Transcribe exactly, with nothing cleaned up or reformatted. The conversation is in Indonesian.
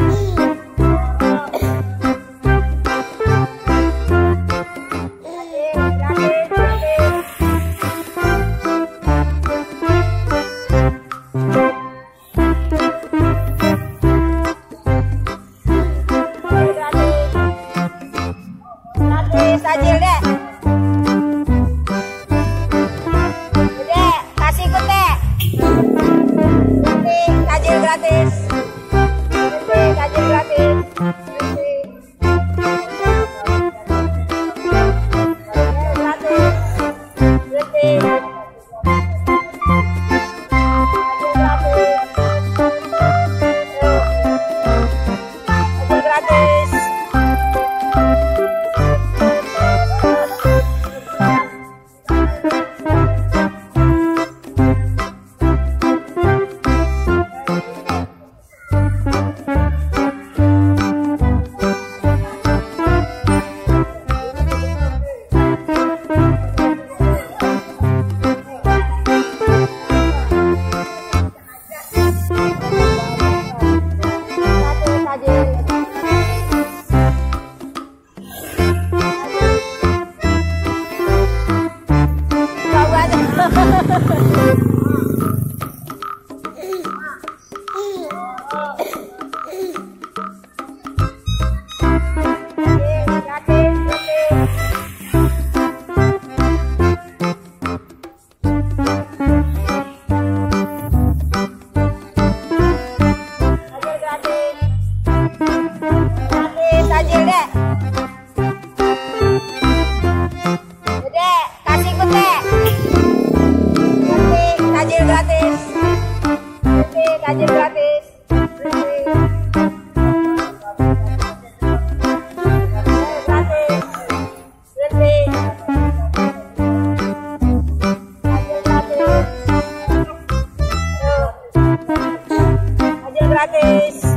Tajil dek. Dek, kasih ikut dek. Nanti tajil gratis. Nanti tajil gratis. Nanti. Gratis. Nanti. Tajil gratis. Tajil dek. Dek, kasih ikut dek. Nanti tajil gratis. Nanti tajil gratis. Nanti. Gratis. Nanti. Tajil gratis. Tajil gratis.